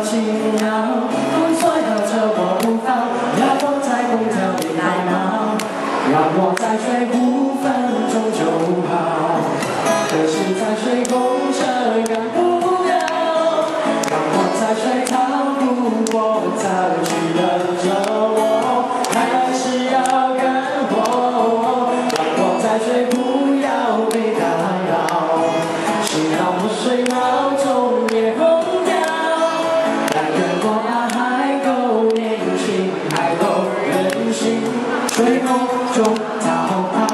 奇妙，不所有着我无妨，让我在空调里奶酪，让我再睡5分钟就好。可是再睡公车赶不了，让我再睡逃不过早去的着我，还是要赶我，让我再睡不要被打扰，谁让我睡闹钟也轰掉，但愿我还够年轻，还够任性，睡梦中逃跑。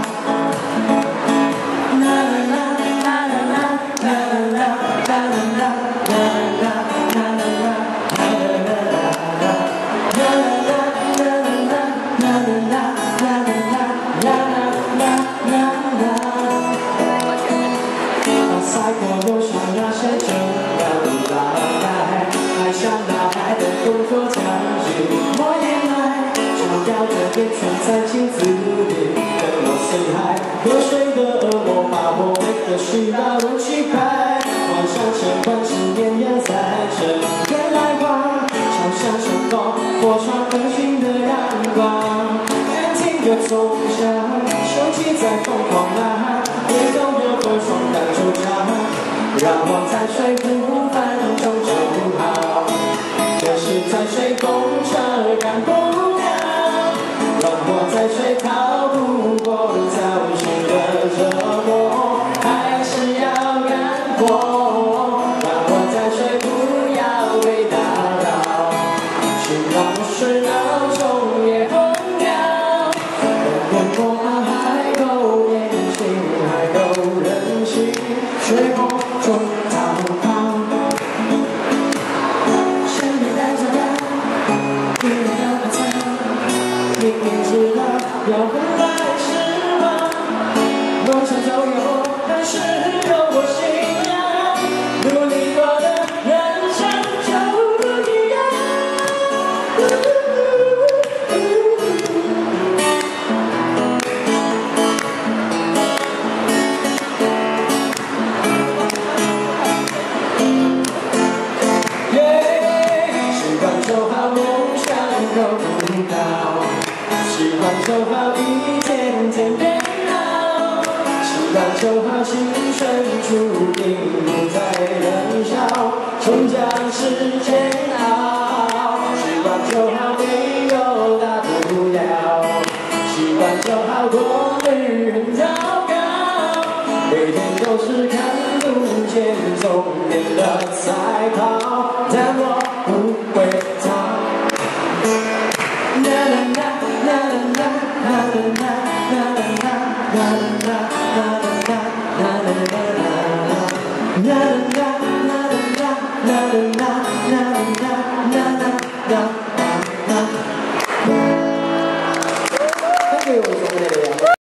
赛过路上那些真的老爱，还像男孩的工作强制我也爱，照耀着眼圈在镜子里跟我 say hi， 喝水的我把我每个需要都去拍，晚上前关是绵延在身边来往，就像什么火窗更新的阳光，眼睛的从小手机在疯狂呐喊，也都有个双弹出场，让我再睡5分钟就好。可是再睡公车赶不了，让我再睡逃不过早起的折磨，还是要赶过，让我再睡不要被打扰，谁让我睡闹钟也轰掉，但愿我还够年轻，还够任性，睡梦中逃跑。身边带着他，一脸的晚餐，明明知道要回来是吗？梦想都有，但是有我信仰，努力过的人生就不一样。习惯就好，梦想够不到，习惯就好，一天天变老，习惯就好，青春注定不再燃烧，成长是煎熬，习惯就好，没有大不了，习惯就好，过滤很糟糕，每天都是看不见终点的赛跑，但我不会逃。